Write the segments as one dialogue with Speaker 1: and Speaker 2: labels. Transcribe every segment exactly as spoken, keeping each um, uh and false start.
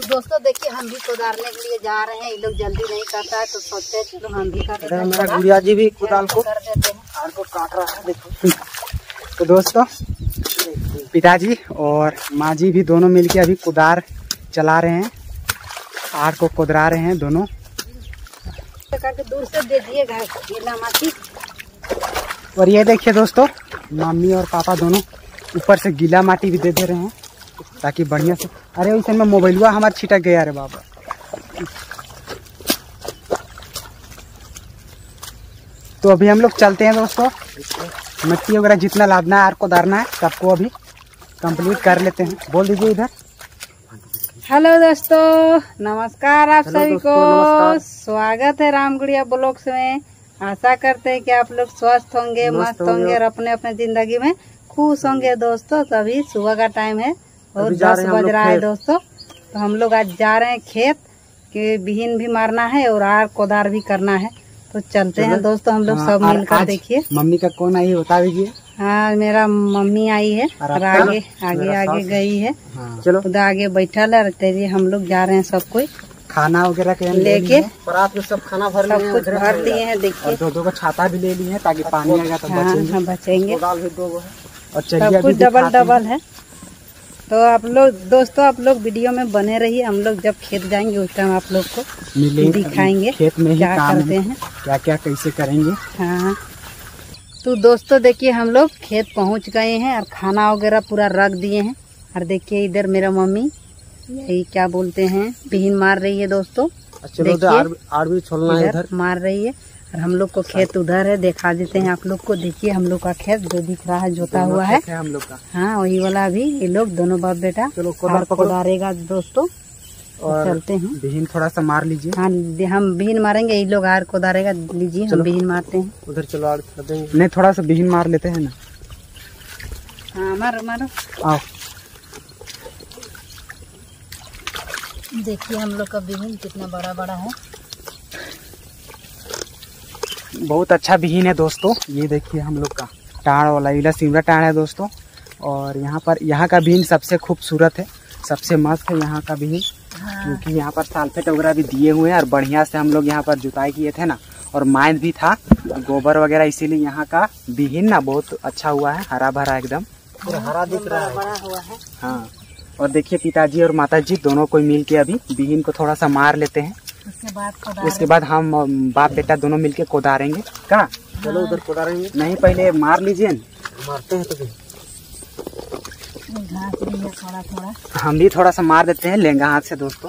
Speaker 1: दोस्तों देखिए हम भी कुदारने के लिए जा रहे हैं। ये लोग जल्दी नहीं करता है तो सोचते हैं चलो हम भी कर देते हैं।
Speaker 2: मेरा गुड़िया जी भी कुदाल को
Speaker 1: कर देते हैं।
Speaker 2: आड़ को काट रहा है, देखो। तो दोस्तों पिताजी और माँ जी भी दोनों मिलके अभी कुदार चला रहे हैं, आड़ को कुदरा रहे हैं दोनों।
Speaker 1: करके दूर से दे दिएगा गीला माटी।
Speaker 2: और ये देखिए दोस्तों मम्मी और पापा दोनों ऊपर से गीला माटी भी दे दे रहे हैं ताकि बढ़िया से। अरे वैसे में मोबाइलवा हमारा छिटक गया। अरे बाबा, तो अभी हम लोग चलते हैं दोस्तों। मिट्टी वगैरह जितना लादना है आर को दारना है सबको अभी कंप्लीट कर लेते हैं। बोल दीजिए इधर।
Speaker 1: हेलो दोस्तों, नमस्कार आप सभी को। स्वागत है रामगुड़िया ब्लॉग्स में। आशा करते हैं कि आप लोग स्वस्थ होंगे, मस्त होंगे और अपने अपने जिंदगी में खुश होंगे। दोस्तों तो अभी सुबह का टाइम है और दस बज रहा है दोस्तों। तो हम लोग आज जा रहे हैं खेत के बिहीन भी मारना है और आर कोदार भी करना है। तो चलते हैं दोस्तों हम लोग सब मिलकर। देखिए
Speaker 2: मम्मी का कौन आई है बता दीजिए।
Speaker 1: हाँ मेरा मम्मी आई है और आगे आगे आगे गई है।
Speaker 2: हाँ, चलो
Speaker 1: खुद आगे बैठा है। तेरी हम लोग जा रहे हैं सब कोई
Speaker 2: खाना वगैरह के
Speaker 1: लेके।
Speaker 2: और आप लोग सब खाना भर
Speaker 1: सब कुछ भर लिए हैं। देखिए
Speaker 2: दो दो का छाता भी ले लिए हैं ताकि पानी आएगा तो बचेंगे।
Speaker 1: हाँ बचेंगे।
Speaker 2: और
Speaker 1: सब कुछ डबल डबल है। तो आप लोग दोस्तों आप लोग वीडियो में बने रहिए। हम लोग जब खेत जाएंगे उस टाइम आप लोग को दिखाएंगे
Speaker 2: खेत में
Speaker 1: क्या करते हैं,
Speaker 2: क्या क्या कैसे करेंगे।
Speaker 1: हाँ तो दोस्तों देखिए हम लोग खेत पहुंच गए हैं और खाना वगैरह पूरा रख दिए हैं। और देखिए इधर मेरा मम्मी यही क्या बोलते हैं बिहीन मार रही है दोस्तों।
Speaker 2: देखिए छोड़ना है इधर
Speaker 1: मार रही है और हम लोग को खेत उधर है। दिखा देते हैं आप लोग को। देखिए हम लोग का खेत जो दिख रहा है जोता हुआ है
Speaker 2: हम लोग का।
Speaker 1: हाँ वही वाला भी ये लोग दोनों बाप बेटा कोदारेगा दोस्तों। और चलते हैं।
Speaker 2: बिहीन थोड़ा सा मार लीजिए।
Speaker 1: हाँ हम बिहीन मारेंगे, ये लोग आर कोदारेगा। लीजिए हम बिहीन मारते हैं।
Speaker 2: उधर चलो आड़ कर देंगे। नहीं थोड़ा सा बिहीन मार लेते हैं ना।
Speaker 1: हाँ मारो मारो।
Speaker 2: आओ
Speaker 1: देखिए हम लोग का बिहीन कितना बड़ा बड़ा है।
Speaker 2: बहुत अच्छा बिहीन है दोस्तों। ये देखिए हम लोग का टाड़ वाला इला सिमरा टाड़ है दोस्तों। और यहाँ पर यहाँ का बिहीन सबसे खूबसूरत है, सबसे मस्त है यहाँ का बिहीन। हाँ। क्योंकि यहाँ पर साल्फेट वगैरह भी दिए हुए हैं और बढ़िया से हम लोग यहाँ पर जुताई किए थे ना। और माइंड भी था गोबर वगैरह, इसीलिए यहाँ का बिहीन ना बहुत अच्छा हुआ है, हरा भरा एकदम हरा दिख रहा है, बड़ा हुआ है। हाँ और देखिए पिताजी और माताजी दोनों कोई मिल के अभी बिहीन को थोड़ा सा मार लेते हैं।
Speaker 1: उसके बाद
Speaker 2: उसके बाद हम बाप बेटा दोनों मिलके कोदारेंगे। कहाँ चलो उधर कोदारेंगे। नहीं पहले मार लीजिए। मारते हैं तो
Speaker 1: घास भी है थोड़ा थोड़ा।
Speaker 2: हम भी थोड़ा सा मार देते हैं लेंगा हाथ से दोस्तों।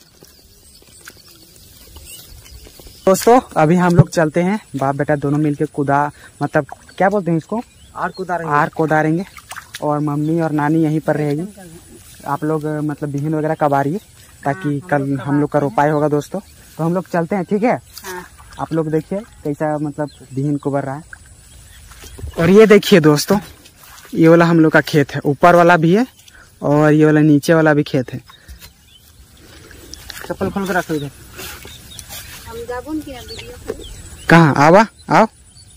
Speaker 2: दोस्तों अभी हम लोग चलते हैं बाप बेटा दोनों मिलके कुदा मतलब क्या बोलते हैं इसको आर कोदारेंगे। आर कोदारेंगे और मम्मी और नानी यहीं पर रहेगी। आप लोग मतलब बिहीन वगैरह कबारिए ताकि हाँ, कल हम लोग का रोपाई होगा दोस्तों। तो हम लोग चलते हैं ठीक है। हाँ। आप लोग देखिए कैसा मतलब बिहीन कुबर रहा है। और ये देखिए दोस्तों ये वाला हम लोग का खेत है, ऊपर वाला भी है और ये वाला नीचे वाला भी खेत है। चप्पल खोल कर रखो इधर। कहाँ आवा आओ।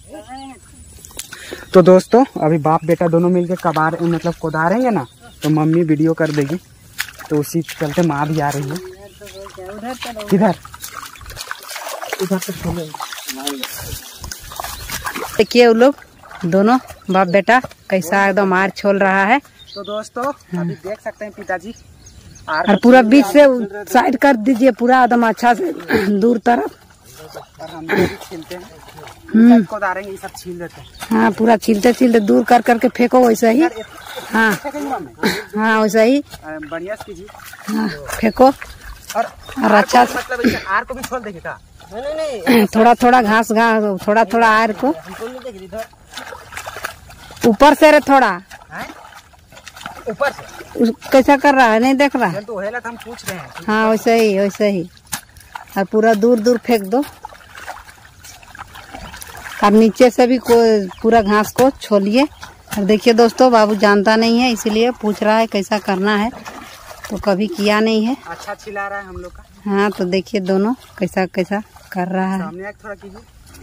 Speaker 2: तो दोस्तों अभी बाप बेटा दोनों मिलके कबार मतलब कोदारेंगे ना तो मम्मी वीडियो कर देगी। तो उसी चलते माँ भी आ रही है। किधर इधर से छोड़ो।
Speaker 1: देखिए वो लोग दोनों बाप बेटा कैसा एकदम आर छोल रहा है।
Speaker 2: तो दोस्तों अभी देख सकते हैं पिताजी
Speaker 1: और पूरा बीच से साइड कर दीजिए पूरा एकदम अच्छा से दूर तरफ।
Speaker 2: और हम भी छीलते हैं कोदारेंगे, ये सब छील देते हैं।
Speaker 1: हाँ पूरा छीलते छीलते दूर कर करके फेंको वैसा ही। हाँ हाँ वैसा ही
Speaker 2: बढ़िया कीजिए।
Speaker 1: हाँ फेंको
Speaker 2: और,
Speaker 1: और अच्छा से
Speaker 2: मतलब आर को भी छोड़ देंगे का? नहीं
Speaker 1: नहीं थोड़ा थोड़ा घास घास थोड़ा थोड़ा आर को ऊपर से रे थोड़ा
Speaker 2: ऊपर से
Speaker 1: कैसा कर रहा है नहीं देख रहा है।
Speaker 2: तो हम पूछ रहे हैं।
Speaker 1: हाँ वैसे ही वैसे ही और पूरा दूर दूर फेंक दो। और नीचे से भी पूरा घास को छोलिए। और देखिए दोस्तों बाबू जानता नहीं है इसीलिए पूछ रहा है कैसा करना है, तो कभी किया नहीं है।
Speaker 2: अच्छा चिल्ला रहा है हम लोग का।
Speaker 1: हाँ तो देखिए दोनों कैसा कैसा कर रहा है।
Speaker 2: सामने थोड़ा कीजिए,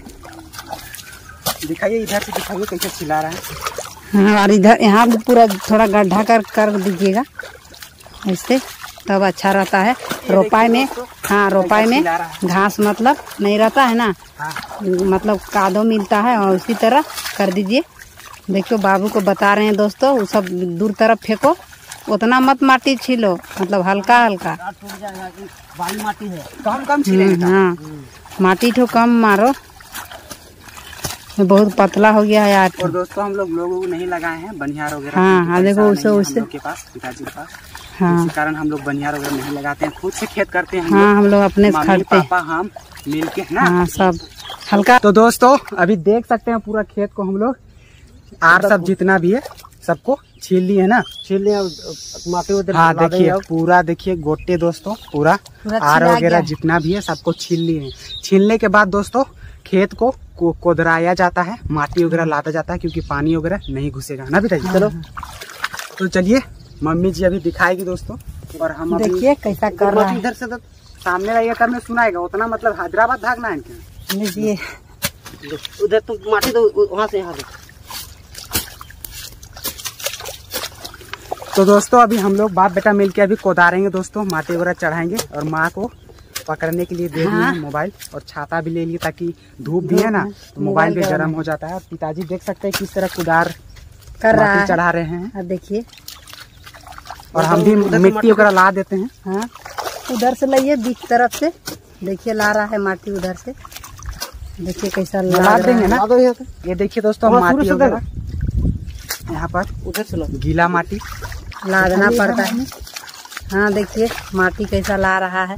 Speaker 2: दिखाइए इधर से दिखाइए कैसे चिल्ला रहा है।
Speaker 1: हाँ और इधर यहाँ भी पूरा थोड़ा गड्ढा कर कर दीजिएगा ऐसे। तब अच्छा रहता है। रोपाई में, हाँ रोपाई में घास मतलब नहीं रहता है ना, मतलब कादो मिलता है और उसी तरह कर दीजिए। देखो बाबू को बता रहे हैं दोस्तों, वो सब दूर तरफ फेंको, उतना मत माटी छीलो, मतलब हल्का हल्का
Speaker 2: बाली माटी है, कम कम छीलेंगे।
Speaker 1: हाँ माटी तो कम मारो, बहुत पतला हो गया है यार।
Speaker 2: और दोस्तों हम लोग लोगों को नहीं लगाए हैं बनियार वगैरह।
Speaker 1: हाँ हाँ देखो उसे उसे
Speaker 2: के पास, पिताजी के पास,
Speaker 1: हाँ
Speaker 2: इसी कारण हम लोग बनियार वगैरह नहीं लगाते हैं, खुद से खेत करते हैं।
Speaker 1: हाँ हम लोग अपने से
Speaker 2: मम्मी
Speaker 1: खड़ते,
Speaker 2: पापा हम मिल के ना,
Speaker 1: हाँ सब हल्का।
Speaker 2: तो दोस्तों अभी देख सकते हैं पूरा खेत को हम लोग आर सब जितना भी है सबको छील लिए ना, छील लिए माटी उधर। हाँ देखिए पूरा, देखिए गोटे दोस्तों पूरा आर वगैरह जितना भी है सबको छील लिए हैं। छीलने के बाद दोस्तों खेत को को कोदराया जाता है, माटी वगैरह लादा जाता है, क्योंकि पानी वगैरह नहीं घुसेगा ना बेटा जी। चलो तो चलिए मम्मी जी अभी दिखाएगी दोस्तों, और हम
Speaker 1: देखिए कैसा कर रहा है।
Speaker 2: इधर से तो सामने रहिए तब में सुनाएगा, उतना मतलब हैदराबाद भागना है क्या?
Speaker 1: लीजिए
Speaker 2: उधर तो माटी तो वहाँ से यहाँ से। तो दोस्तों अभी हम लोग बाप बेटा मिलके अभी कोदारेंगे दोस्तों, माटी वगैरह चढ़ाएंगे और माँ को पकड़ने के लिए दे दिए हैं मोबाइल और छाता भी ले लिए, ताकि धूप भी है ना तो मोबाइल भी गर्म हो जाता है। और पिताजी देख सकते हैं किस तरह कुदार
Speaker 1: कर रहा है,
Speaker 2: चढ़ा रहे हैं।
Speaker 1: अब देखिए,
Speaker 2: और हम भी मिट्टी वगैरह ला देते हैं।
Speaker 1: हाँ उधर से लाइए बीच तरफ से, देखिए ला रहा है माटी उधर से, देखिए कैसा ला देंगे ना।
Speaker 2: ये देखिए दोस्तों माटी वगैरह यहाँ पर उधर से गीला माटी
Speaker 1: ला देना पड़ता है। हाँ देखिए माटी कैसा ला रहा है,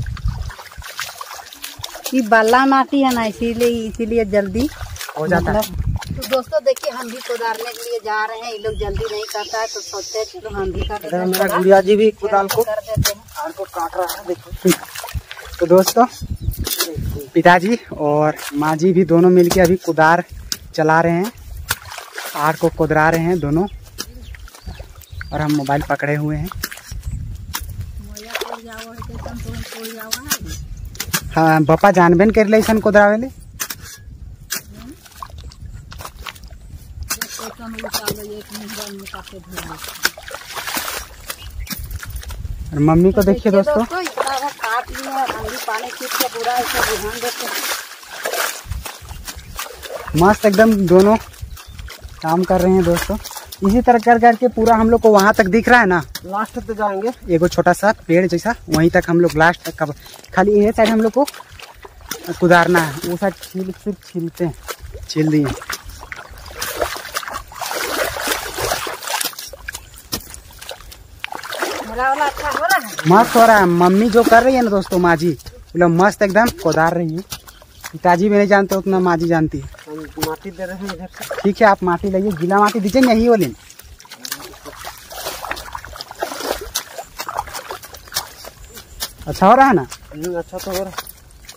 Speaker 1: ये बाला माटी है ना, इसीलिए इसीलिए जल्दी
Speaker 2: हो जाता है।
Speaker 1: तो दोस्तों देखिए हम भी कोदारने के लिए जा रहे हैं, ये लोग जल्दी नहीं करता है तो सोचते हैं चलो हम भी कर देते हैं।
Speaker 2: मेरा गुड़िया जी भी कुदाल को
Speaker 1: कर देते हैं,
Speaker 2: आर को काट रहा है देखो। तो दोस्तों पिताजी और माँ जी भी दोनों मिलके अभी कुदार चला रहे हैं, आर को कुदरा रहे हैं दोनों, और हम मोबाइल पकड़े हुए हैं। हाँ पापा जानबेन कर ले सन कुदरावे ले। और मम्मी को देखिए दोस्तों,
Speaker 1: काट लिए पानी के पूरा ध्यान देते हैं।
Speaker 2: मस्त एकदम दोनों काम कर रहे हैं दोस्तों। इसी तरह कर करके पूरा हम लोग को वहां तक दिख रहा है ना, लास्ट तक जाएंगे, एगो छोटा सा पेड़ जैसा, वहीं तक हम लोग लास्ट तक का, खाली ये साइड हम लोग को कुदारना है, वो साइड छील सिर्फ छीलते हैं, छील दिए।
Speaker 1: अच्छा हो रहा है,
Speaker 2: मस्त हो रहा है। मम्मी जो कर रही है ना दोस्तों, माँ जी मतलब मस्त एकदम कोदार रही है। पिताजी भी नहीं जानते उतना, माँ जी जानती है। माटी दे रहे हैं इधर से। ठीक है आप माटी लाइए, गीला माटी दीजिए यही वाले। अच्छा हो रहा है ना? अच्छा तो हो रहा है।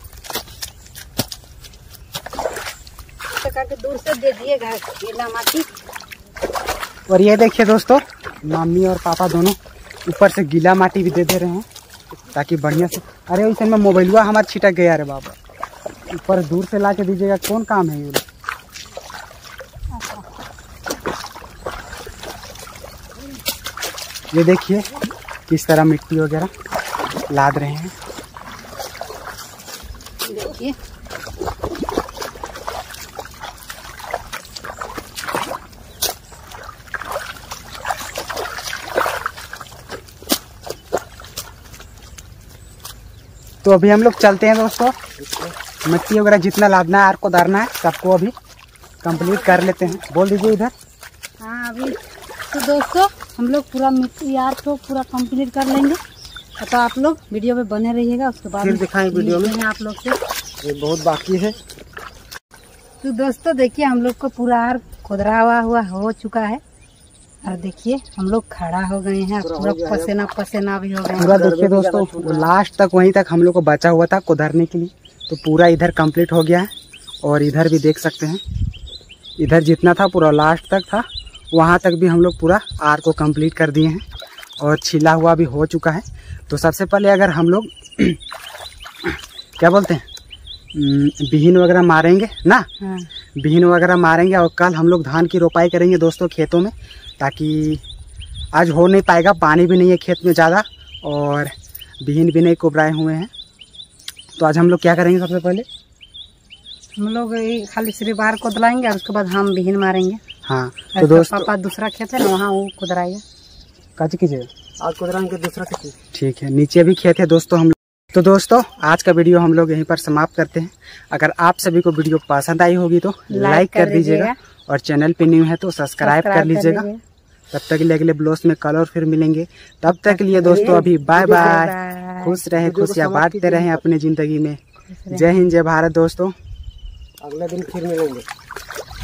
Speaker 1: दूर से दे दिएगा गीला माटी।
Speaker 2: और ये देखिए दोस्तों मम्मी और पापा दोनों ऊपर से गीला माटी भी दे दे रहे हैं, ताकि बढ़िया से। अरे उसे में मोबाइलवा हमारा छिटक गया। अरे बाबा ऊपर दूर से ला के दीजिएगा, कौन काम है ये? ये देखिए किस तरह मिट्टी वगैरह लाद रहे हैं।
Speaker 1: देखिए
Speaker 2: तो अभी हम लोग चलते हैं दोस्तों, मिट्टी वगैरह जितना लादना है, आर को दारना है, सबको अभी कंप्लीट कर लेते हैं। बोल दीजिए इधर।
Speaker 1: हाँ अभी तो दोस्तों हम लोग पूरा मिट्टी यार को पूरा कंप्लीट कर लेंगे, तो आप लोग वीडियो में बने रहिएगा, उसके बाद
Speaker 2: फिर दिखाएं वीडियो में
Speaker 1: आप लोग से।
Speaker 2: ये बहुत बाकी है।
Speaker 1: तो दोस्तों देखिए हम लोग को पूरा आर खुदरा हुआ हुआ हो चुका है, और देखिए हम लोग खड़ा हो गए हैं, पूरा पसीना पसीना भी हो गए
Speaker 2: पूरा। देखिए दोस्तों लास्ट तक वहीं तक हम लोग को बचा हुआ था कुदारने के लिए, तो पूरा इधर कंप्लीट हो गया है। और इधर भी देख सकते हैं, इधर जितना था पूरा लास्ट तक था, वहाँ तक भी हम लोग पूरा आर को कंप्लीट कर दिए हैं, और छिला हुआ भी हो चुका है। तो सबसे पहले अगर हम लोग क्या बोलते हैं बीहन वगैरह मारेंगे ना,
Speaker 1: हाँ।
Speaker 2: बीहन वगैरह मारेंगे, और कल हम लोग धान की रोपाई करेंगे दोस्तों खेतों में, ताकि आज हो नहीं पाएगा, पानी भी नहीं है खेत में ज़्यादा, और बीन भी नहीं कुबराए हुए हैं। तो आज हम लोग क्या करेंगे? सबसे पहले
Speaker 1: हम लोग ये खाली सिर्फ बाहर कुदलाएंगे और उसके बाद हम बीन मारेंगे।
Speaker 2: हाँ तो दोस्तों
Speaker 1: पापा दूसरा खेत है ना, वहाँ वो कुदराएगा।
Speaker 2: काची कीजिए आज कुदराएंगे दूसरा खेत। ठीक है, नीचे भी खेत है दोस्तों हम। तो दोस्तों आज का वीडियो हम लोग यहीं पर समाप्त करते हैं। अगर आप सभी को वीडियो पसंद आई होगी तो लाइक कर दीजिएगा और चैनल पे न्यू है तो सब्सक्राइब कर लीजिएगा। तब तक के लिए अगले ब्लॉग्स में कल और फिर मिलेंगे। तब तक के लिए दोस्तों अभी बाय बाय। खुश रहे, खुशियाँ बांटते रहें अपनी जिंदगी में। जय हिंद, जय भारत दोस्तों।
Speaker 3: अगले दिन फिर मिलेंगे।